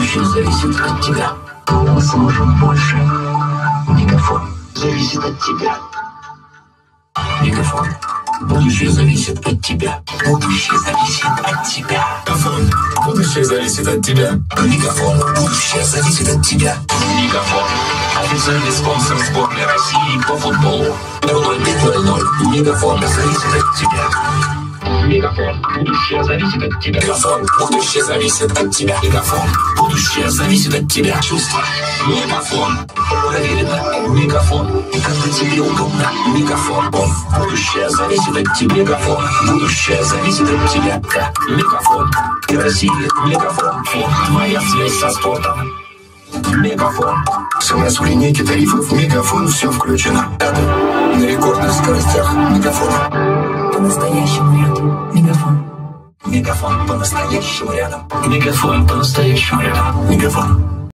Будущее зависит от тебя. Мы сможем больше. Мегафон зависит от тебя. Мегафон. Будущее зависит от тебя. Будущее зависит от тебя. Мегафон. Будущее зависит от тебя. Мегафон. Будущее зависит от тебя. Мегафон. Официальный спонсор сборной России по футболу. 0500. Мегафон зависит от тебя. Мегафон. Будущее зависит от тебя. Мегафон. Будущее зависит от тебя. Мегафон. Будущее зависит от тебя. Чувство. Мегафон. Проверено. Мегафон. Когда тебе удобно. Мегафон. Будущее зависит от тебя. Мегафон. Будущее зависит от тебя. Мегафон. Ты Россия. Мегафон. Твоя связь со спортом. Мегафон. СМС в линейке тарифов Мегафон. Все включено. На рекордных скоростях. Мегафон. По-настоящему рядом. Мегафон. Мегафон по-настоящему рядом. Мегафон по-настоящему рядом. Мегафон.